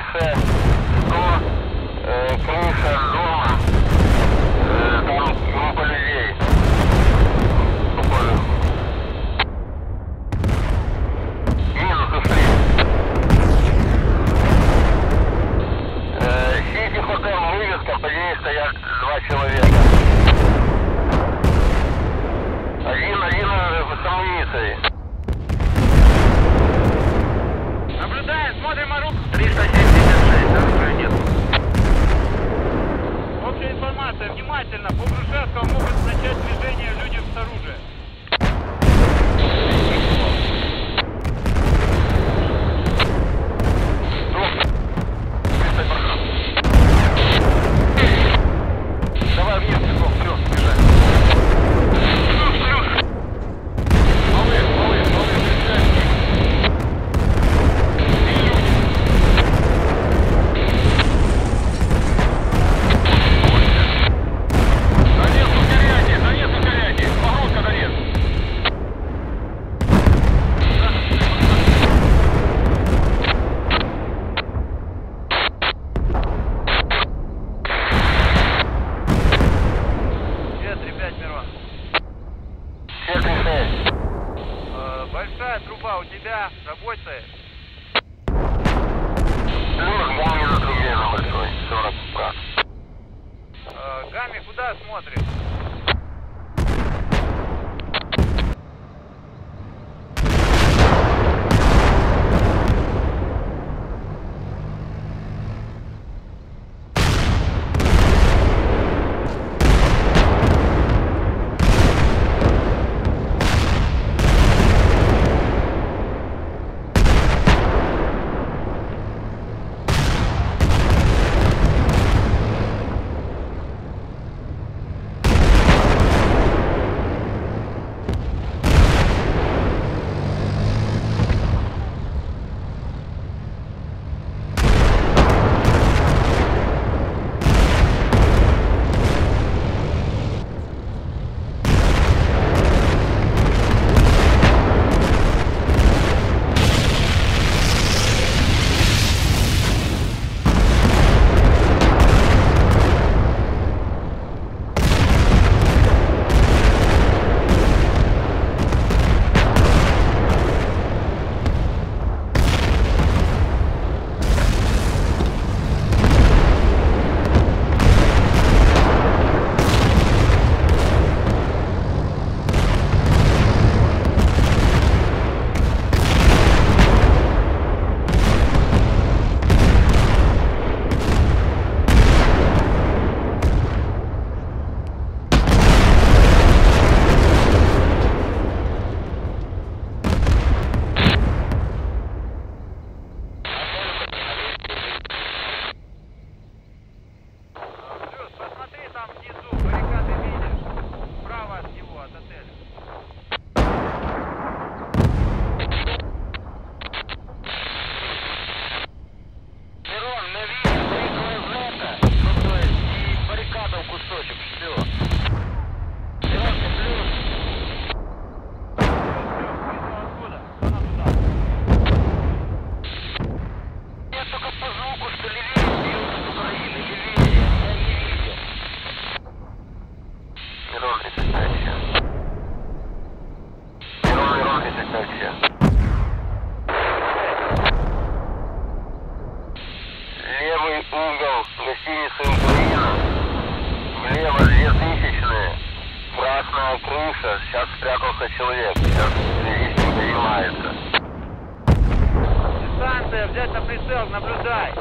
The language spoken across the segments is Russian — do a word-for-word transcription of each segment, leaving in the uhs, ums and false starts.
крыше сто, э, крыша дома, э, там группа людей. Буквально. Минус ушли. Э, Сити Хотел, вывеска, по ней стоят два человека. Один, один с амуницией. Наблюдаем, смотрим оружие. триста семьдесят шесть, оружия нет. Общая информация, внимательно. По Грушевскому могут начать движение люди с оружием. Давай вниз, бегом, вперед, бежать. Малыш, малыш, малыш, бежать. Донец, ускоряйте, Донец, ускоряйте. Погрузка, Донец. Большая труба у тебя работает? Плюс гамми на трубе на большой, сорок прав. Э, Гамми куда смотрит? Левый угол гостиницы «Украина». Влево две тысячные. Красная крыша. Сейчас спрятался человек. Сейчас здесь не занимается. Дистанция, взять на прицел, наблюдай.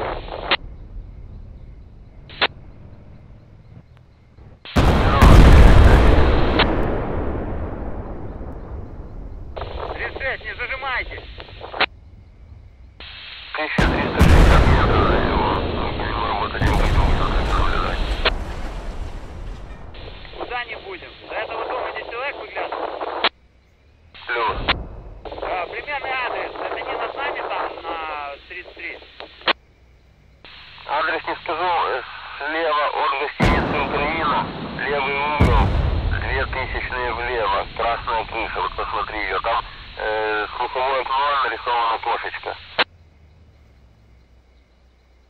тридцать шесть, не зажимайтесь. тысяча триста шестьдесят метров до него. Будем работать, не будем наблюдать. Куда не будем? До этого дома здесь человек выглядывал? Плюс. А, примерный адрес. Это не над нами там на тридцать три? Адрес не скажу. Слева от гостиницы «Украина». Левый угол. Две тысячные влево. Красная крыша. Вот посмотри ее. Там э, слуховое окно, нарисована кошечка.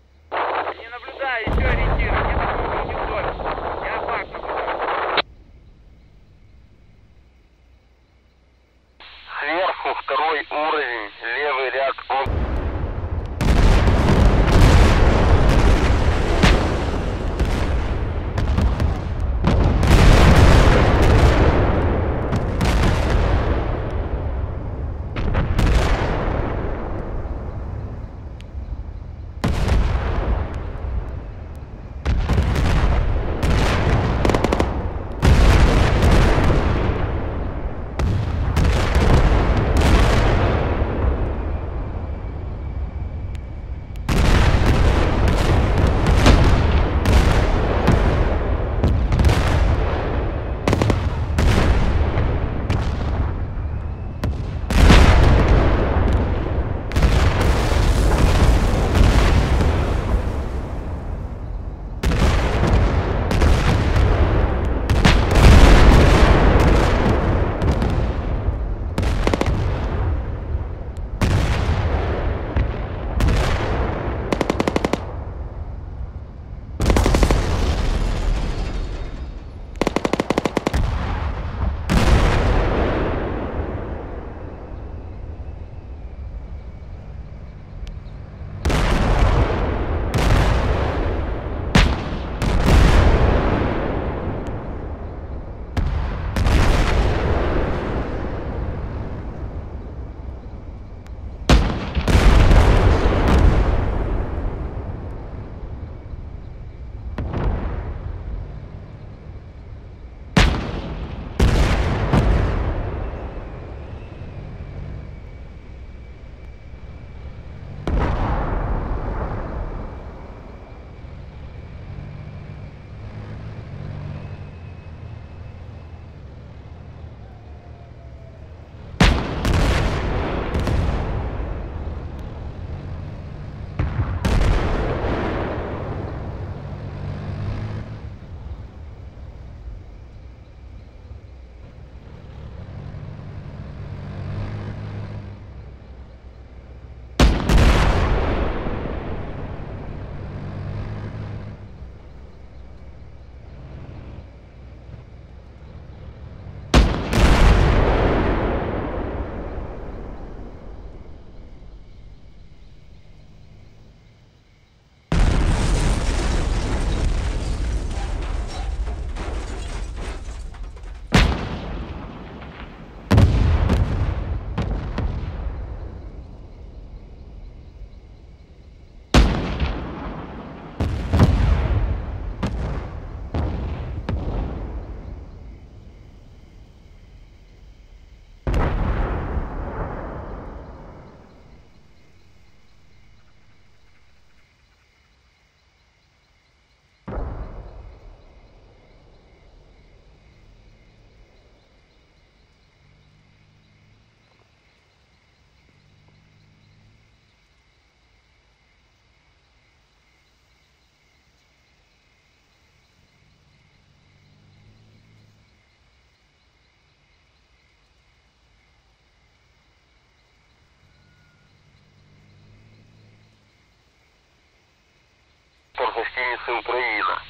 трассы Украина.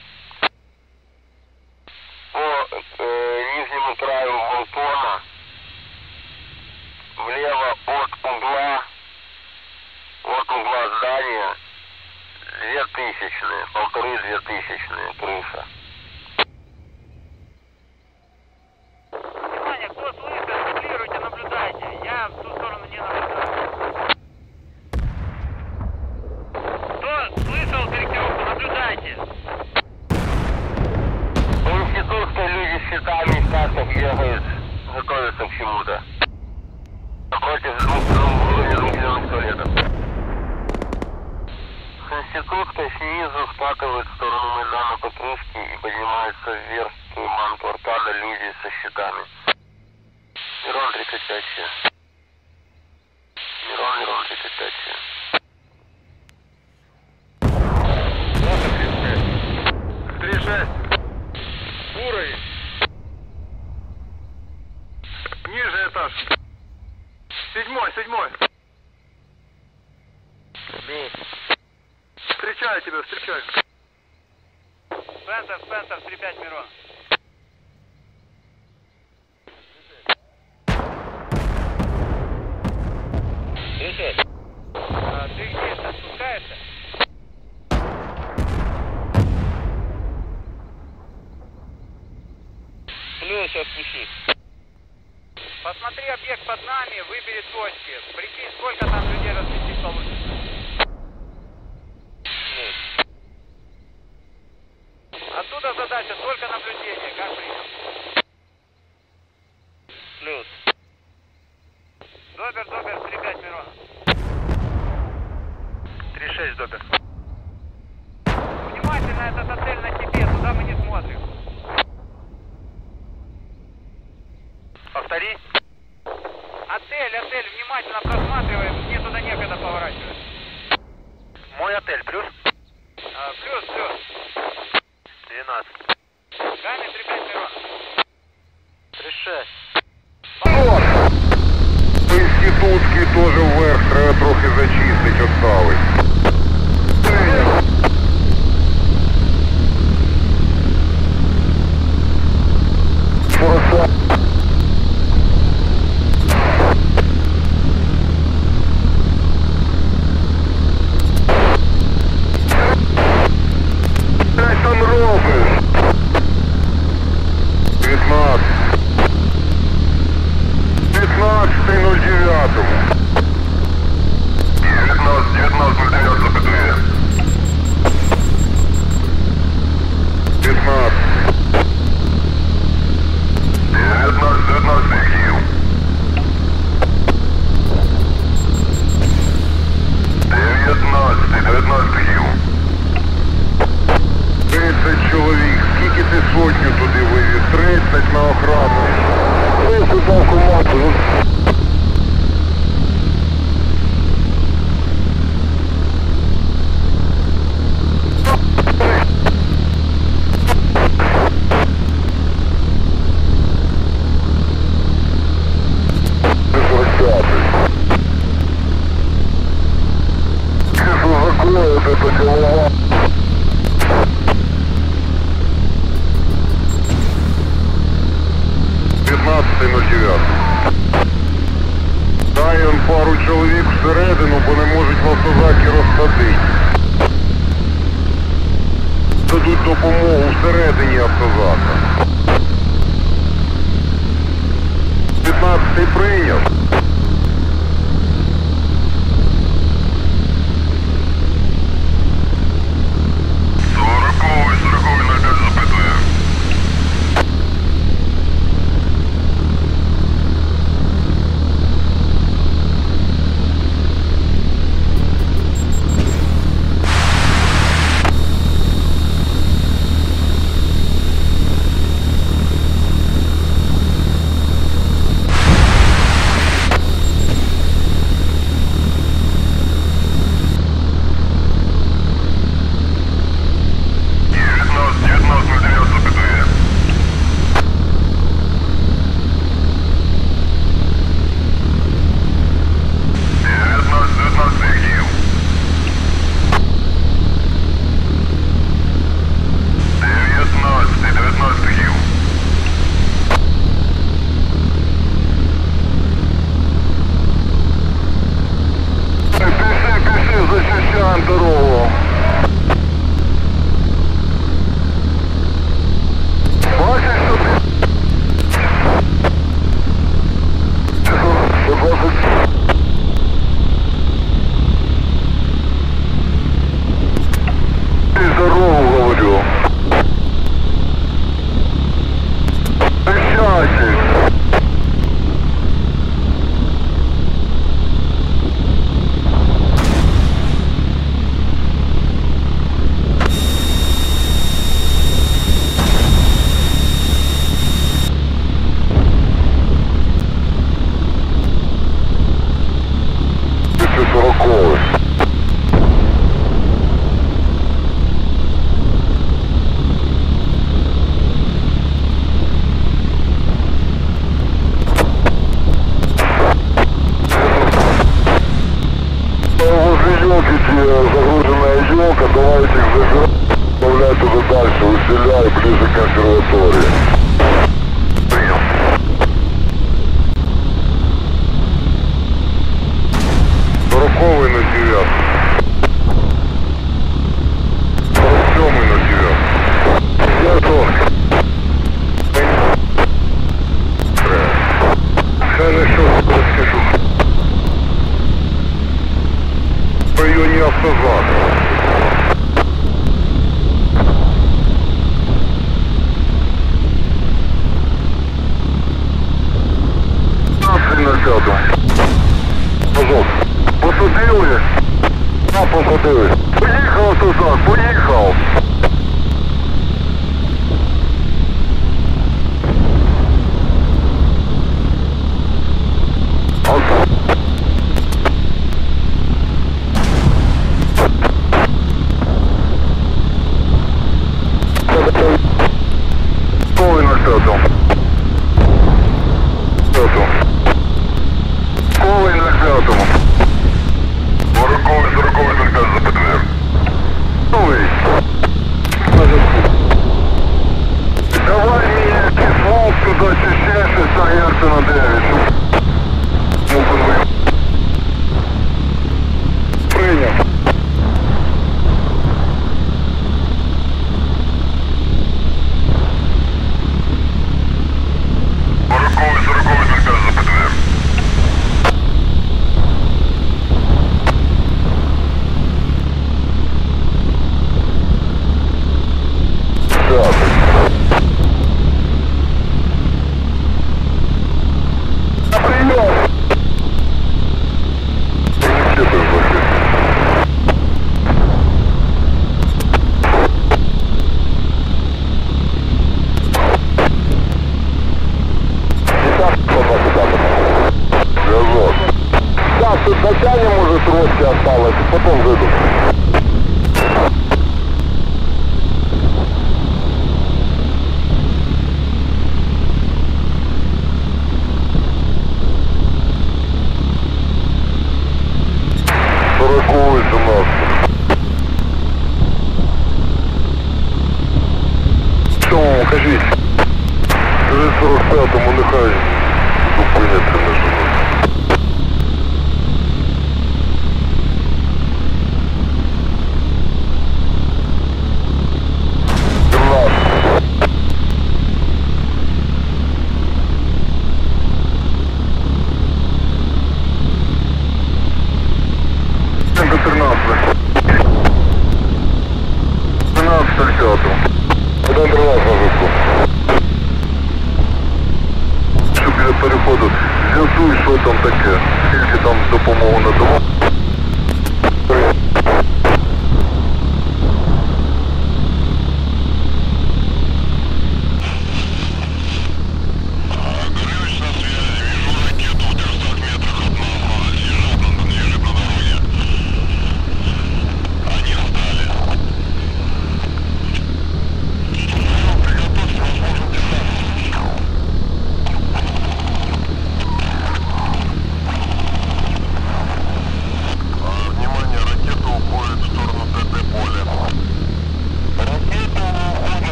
По э, нижнему краю Болтона, влево от угла, от угла здания, две тысячные, полторы две тысячные крыша. Внимание, кто слышит, дублируйте, наблюдайте. Я в ту сторону не наблюдаю. Кто слышал корректировку, наблюдайте. В институтской люди с щитами в касках бегают, готовятся к чему-то. Напротив двух уровня двухзеленых туалетов. С институтской снизу скатывают в сторону Майдана покрышки и поднимаются вверх к манку аркада люди со щитами. Мирон тридцать пять. Мирон, Мирон тридцать пять. три шесть. Уровень. Ниже этаж. Седьмой, седьмой. Встречаю тебя, встречаю. Спенсер, Спенсер, три пять, Мирон. А, ты где, ты спускаешься? Плюс, сейчас спущусь. Посмотри объект под нами, выбери точки. Прикинь, сколько там людей разместить получится. Оттуда задача только наблюдение, как принял. Плюс. Добер, Добер, три пять, Мирон. три шесть, Добер. Внимательно, этот отель на тебе, туда мы не смотрим. Повтори. Отель, отель, внимательно просматриваем, мне туда некогда поворачивать. Мой отель, плюс? А, плюс, плюс. двенадцать. Гами, три пять, Мирон. три шесть. Інститутський теж вверх, треба трохи зачистить, оставить. Що там робиш? дев'ятнадцять. пятнадцать ноль девять. девятнадцать, девятнадцать ноль девять запятые. пятнадцать. девятнадцать, девятнадцать Киев. девятнадцать, девятнадцать Киев. тридцать чоловік. Скільки ти сотню туди вивіз? тридцять на охрану. тридцять на автомату. п'ятнадцять ноль дев'ять. Дай он пару чоловік всередину, бо не можуть в автозакі розсадити. Дадуть допомогу всередині автозака. п'ятнадцятий прийняв. сороковий, сороковий ноль п'ять запитує. удачи. двести сороковый. Загруженная елка, давайте их забирать, отправляйте туда дальше, выселяй ближе к консерватории. Принял. Сороковый на девятку. Сорок семый на девятку. Готов. Хорошо, расскажу. В районе автозака. На п'яту. Пожалуйста. Посадили? А, посадили. Поїхав автозак, поїхав. Ой, на п'яту. П'яту. Ой, на п'ятому. Сороковий, сороковий только за ПТВ. Ой. Давай мне письмо сюда, чищайше, согнется на девять. Принял. Сороковый, сороковый только за ПТВ. Затянем, может, трошки осталось, потом выйду. Сороковый, семнадцать. Що, кажіть? Скажи сорок п'ятому, нехай зупиняться на жену. Один дрова на випку. Що біля переходу, з'ясуй, що там таке, скільки там допомогу надавав.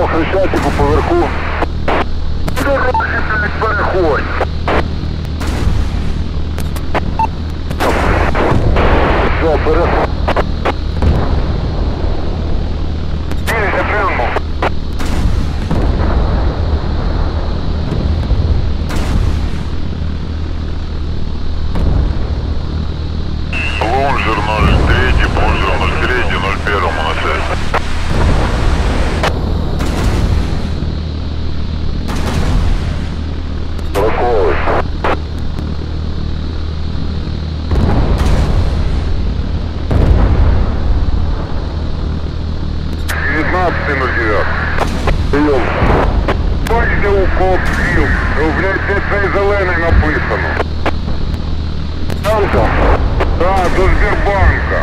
Хрещатику поверху. Дорожі, блядь, переходь. Все, переходь. Дивіться, прямо. Лонжер ноль три, Бонжер ноль три, ноль один на связь. Сороковый. девятнадцатый ноль девять. Прием. Бачите, укоп схил. Блядь, де цей зелений написано. Танка? Да, до Сбербанка.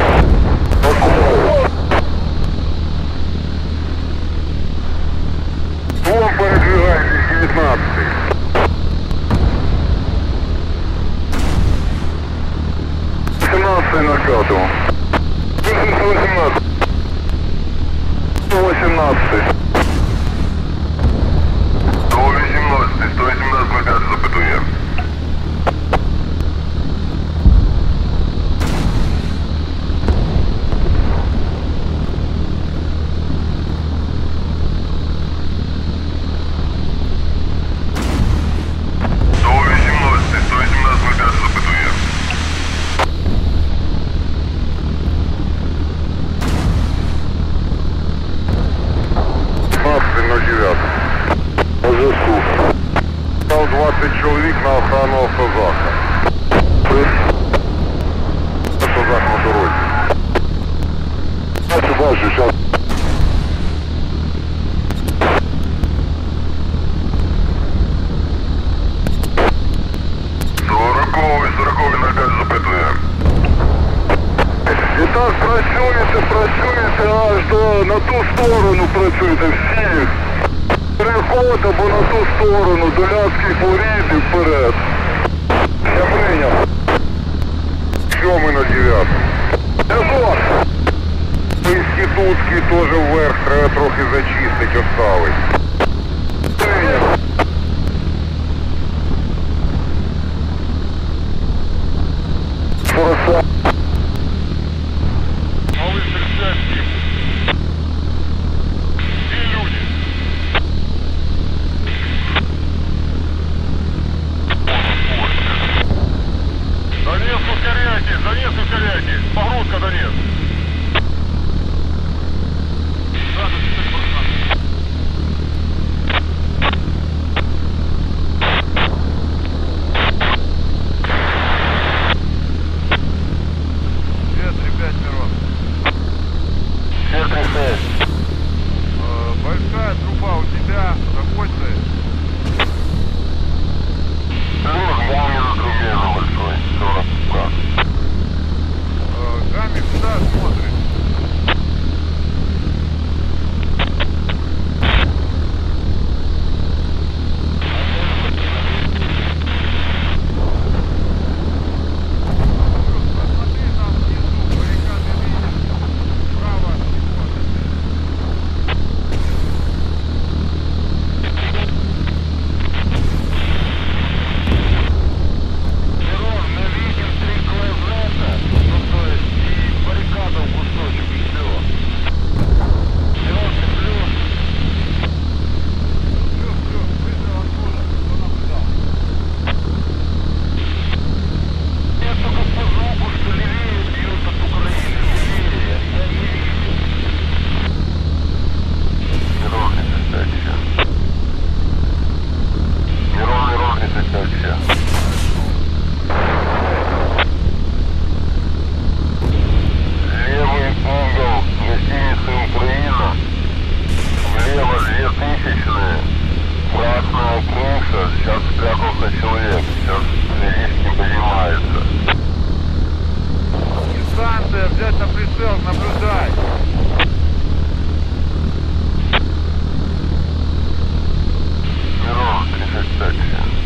Вон передвигайтесь, девятнадцатый. восемнадцатый ноль пять. восемьсот восемнадцать. сто восемнадцать. сто восемнадцать, сто восемнадцать ноль пять запитує. Стал двадцать человек на охрану автозака. Автозак на дороге. Бачу, бачу, сейчас. Сороковий, сороковий на п'ять запитує. І так працюєте, працюєте аж до, на ту сторону працюєте всі. Переход або на ту сторону, до Ляцьких воріт і вперед. Я прийняв. Сьомий на дев'ятому. Язок! Інститутський теж вверх, треба трохи зачистити, оставить. Прийняв. Форса. Малий Хрещатик. Всі люди. Донец, ускоряйте! Донец, ускоряйте! Погрузка, Донец! Ветры пять, Мирон. Ветры шесть. Большая труба у тебя, находится? Ну, гамми на трубе на большой, сорок пятьсот. Гамми куда смотрит? Посмотри там внизу, баррикады видишь, справа от него. Мирон, мы видим три квадрата, ну то есть и баррикада в кусочек, и все. Мирон, ты плюс. Плюс, плюс, вызвал оттуда, кто наблюдал. Я только по звуку, что левее бьют от Украины, левее, я не вижу. Мирон, это все. Мирон, Мирон, это все. Левый угол, гостиница Украина. Влево две тысячные. Красная крыша. Сейчас спрятался человек. Сейчас риск не поднимается. Дистанция, взять на прицел, наблюдай. Мирон, тридцать пять.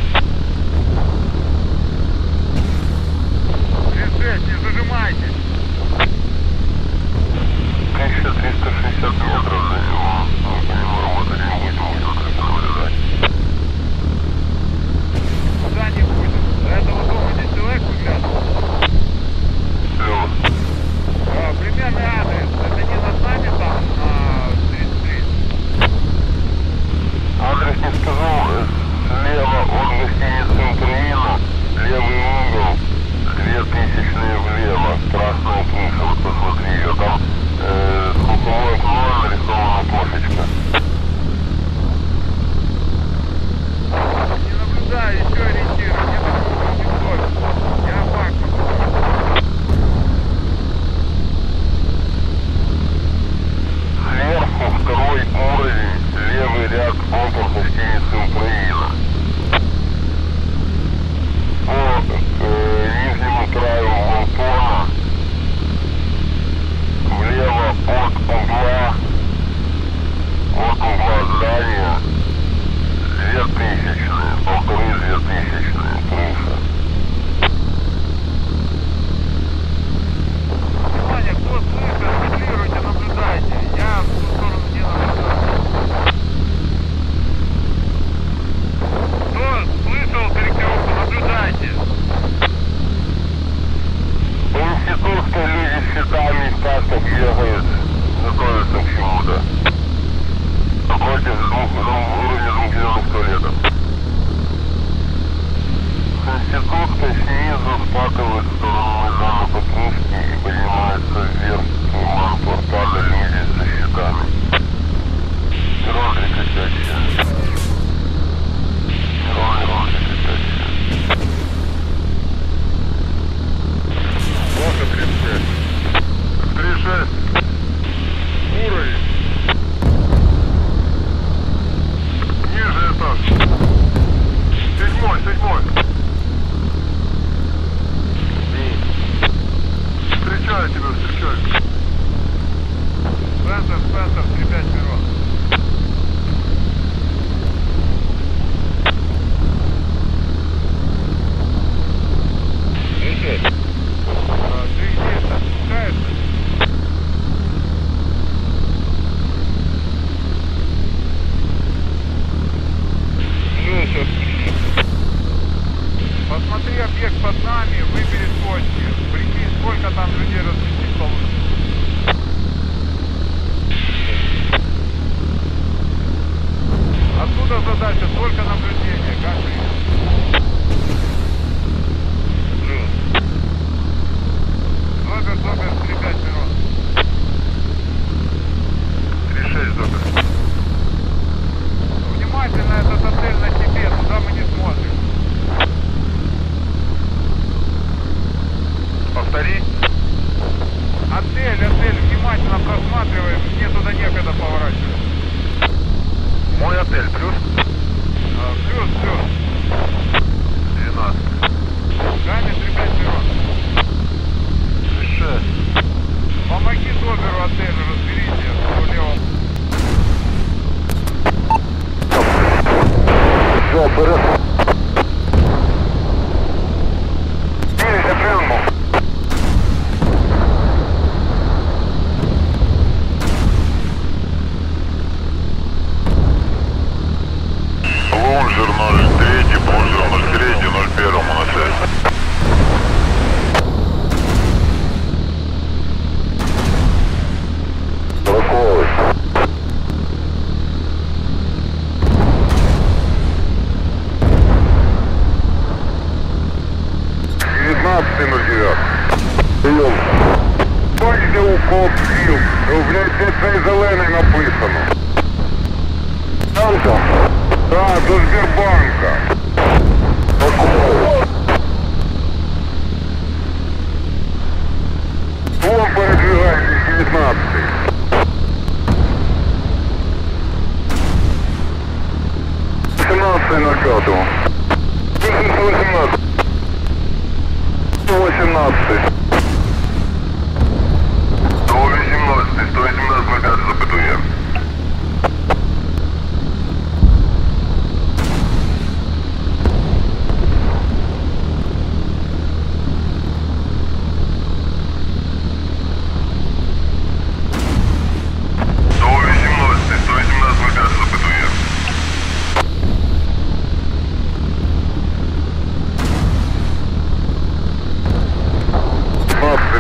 тридцать шесть, не зажимайтесь. тысяча триста шестьдесят метров до него. Проститутка снизу спакивает в сторону Майдана Покровки и поднимается вверх к Лиманку Аркада люди со щитами. Ирон рекотящая. Ирон, Ирон рекотящая. Плохо тридцать пять. три шесть. Уровень. Нижний этаж. Седьмой, седьмой. Встречаю тебя, встречаю. Центр, центр, три пять Мирон. Ищет. А, ты где? Спускаешься? Ну, сейчас пришли. Посмотри объект под нами, выбери точки. Прикинь, сколько там людей разместить получится. Отсюда задача, сколько наблюдения, каждый. Зобер, Зобер, три пять Мирон. три шесть, Зобер. Внимательно, этот отель на тебе, туда мы не смотрим. Повтори. Отель, отель, внимательно просматриваем, мне туда некогда поворачивать. Мой отель, плюс А, плюс, плюс. двенадцать. Гами, три пять Мирон. три шесть. Помоги Зоберу отелю, разберите, что лево. Все, вперед. Двигайся прямо. Лонжер ноль три, Бонжер ноль три, ноль один на связь. девятнадцать ноль девять. Прием. Бач, де укоп сів. Блять, де цей зелений написано. Танка? Так, до Сбербанка. Вон передвигайтесь, девятнадцатый. семнадцатый ноль пять. восемнадцать. восемнадцать.